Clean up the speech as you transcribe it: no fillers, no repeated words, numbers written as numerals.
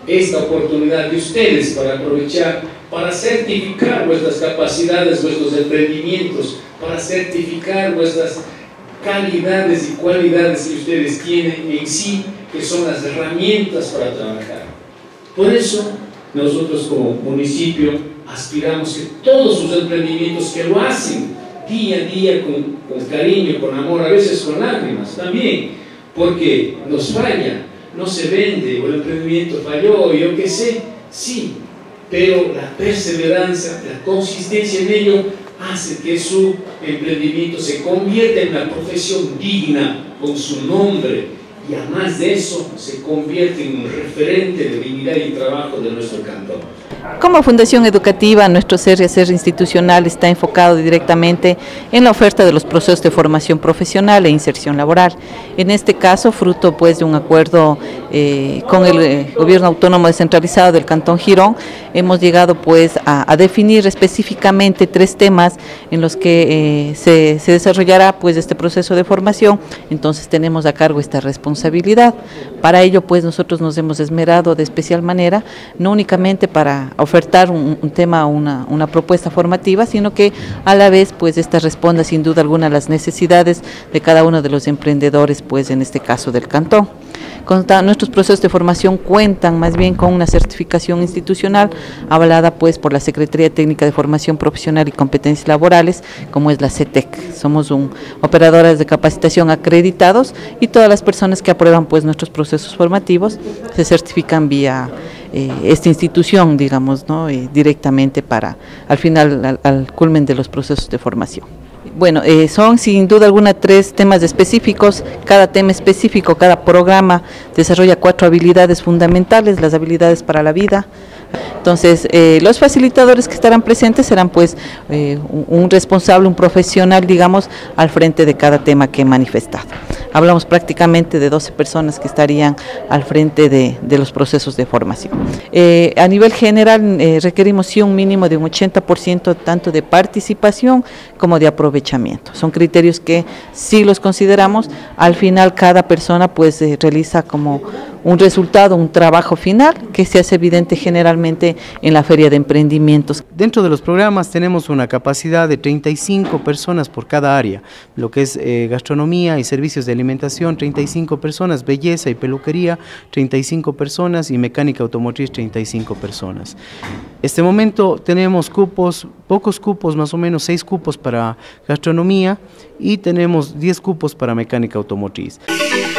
esta oportunidad de ustedes para aprovechar, para certificar vuestras capacidades, vuestros emprendimientos, para certificar vuestras calidades y cualidades que ustedes tienen en sí, que son las herramientas para trabajar. Por eso, nosotros como municipio aspiramos que todos sus emprendimientos que lo hacen día a día con cariño, con amor, a veces con lágrimas también, porque nos falla, no se vende, o el emprendimiento falló, yo qué sé, sí, pero la perseverancia, la consistencia en ello hace que su emprendimiento se convierta en una profesión digna con su nombre, y además de eso se convierte en un referente de dignidad y trabajo de nuestro cantón. Como Fundación Educativa, nuestro CRC institucional está enfocado directamente en la oferta de los procesos de formación profesional e inserción laboral. En este caso, fruto pues de un acuerdo con el Gobierno Autónomo Descentralizado del Cantón Girón, hemos llegado pues a definir específicamente 3 temas en los que se desarrollará pues este proceso de formación. Entonces tenemos a cargo esta responsabilidad. Para ello pues nosotros nos hemos esmerado de especial manera, no únicamente para ofertar un tema, una propuesta formativa, sino que a la vez pues esta responda sin duda alguna a las necesidades de cada uno de los emprendedores, pues en este caso del cantón. Nuestros procesos de formación cuentan más bien con una certificación institucional avalada pues por la Secretaría Técnica de Formación Profesional y Competencias Laborales, como es la CETEC. Somos operadoras de capacitación acreditados, y todas las personas que aprueban pues nuestros procesos formativos se certifican vía esta institución, digamos, ¿no? Directamente para al final al culmen de los procesos de formación. Bueno, son sin duda alguna 3 temas específicos. Cada tema específico, cada programa desarrolla 4 habilidades fundamentales, las habilidades para la vida. Entonces, los facilitadores que estarán presentes serán pues un responsable, un profesional, digamos, al frente de cada tema que he manifestado. Hablamos prácticamente de 12 personas que estarían al frente de los procesos de formación. A nivel general requerimos sí un mínimo de un 80% tanto de participación como de aprovechamiento. Son criterios que sí los consideramos. Al final cada persona pues realiza como un resultado, un trabajo final que se hace evidente generalmente en la Feria de Emprendimientos. Dentro de los programas tenemos una capacidad de 35 personas por cada área, lo que es gastronomía y servicios de alimentación, 35 personas, belleza y peluquería, 35 personas, y mecánica automotriz, 35 personas. Este momento tenemos cupos, pocos cupos, más o menos 6 cupos para gastronomía, y tenemos 10 cupos para mecánica automotriz.